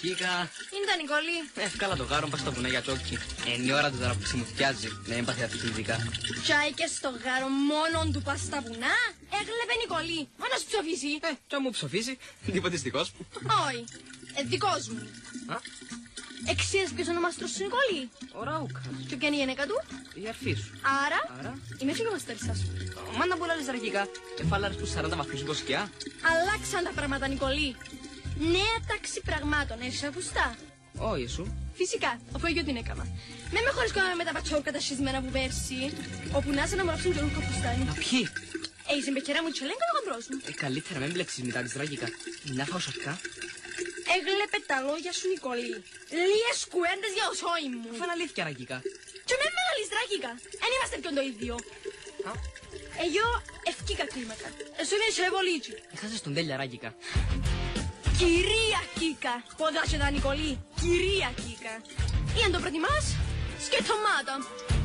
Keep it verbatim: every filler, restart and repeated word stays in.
Κίκα. Είναι τα Νικολή. Εύκολα το γάρο πας στο βουνά για τσόκι. Είναι η ώρα του τώρα που ξημουθιάζει. Να μην πάθει αθλητικά. Τσάι και στο γάρο μόνον του πας στα βουνά. Έγλεπε Νικολή. Μόνο σου ψοφίσει. Ε, κι αν μου ψοφίσει, τίποτε δικός μου. Όχι. Ε, δικός μου. Α? Εξίες ποιος ονομάστρος σου Νικολή. Ο Ραούκας. Και ποια είναι η γυναίκα του. Η αρφή σου. Άρα, Άρα. είμαι φίλο μας τέρισα σου. Μα να μπουλάρεις ραγικά. Εφάλαρες που σαράντα βαθμούς υποσκιά. Αλλάξαν τα πράγματα Νικολή. Νέα τάξη πραγμάτων. Έχεις ακουστά. Όχι σου. Φυσικά, αφού εγώ την έκανα. Με με χωρίς κόμμα με τα πατσόρκα τα σχισμένα που πέρσι. Όπου να σε να μου ράψουν και ρούχα φουστάνι. Μα ποιοι. Έχεις εμπεκερά μου τσελέγκα το χαμπρός μου. Ε, καλύτερα μην μπλέξεις μετά της ραγικά. Να φάω σαρκά. Έγλεπε τα λόγια σου Νικολή. Λίες κουέντες για οσόη μου. Αφού είναι αλήθεια ραγικά. Και με μεγάλης ραγικά. Εν είμαστε ποιον το ίδιο. Α. Εγώ ευκήκα κλίμακα. Εσύ είναι σε βολίτσι. Έχασες τον τέλεια ραγικά. Κυρία Κίκα. Ποδάσε τα Νικολή. Κυρία Κίκα. Ή αν το προτιμάς, σκετομάτα.